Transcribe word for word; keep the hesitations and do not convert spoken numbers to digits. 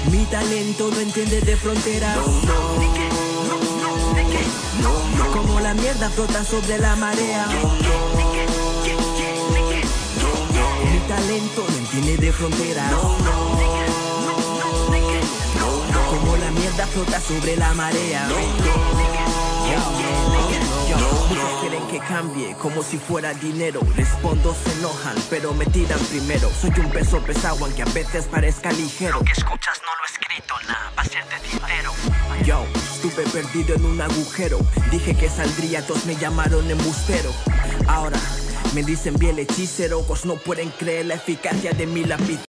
Mi talento no entiende de fronteras. No, no, no, no, no. Como la mierda flota sobre la marea. No, no, Mi talento no entiende de fronteras. no, no, no. Como la mierda flota sobre la marea. No, no. Muchos quieren que cambie como si fuera dinero. Respondo, se enojan, pero me tiran primero. Soy un peso pesado aunque a veces parezca ligero. Lo que escuchas no lo he escrito, nada, va a ser de tintero. Yo estuve perdido en un agujero. Dije que saldría, todos me llamaron embustero. Ahora me dicen bien hechicero, pues no pueden creer la eficacia de mi lápiz.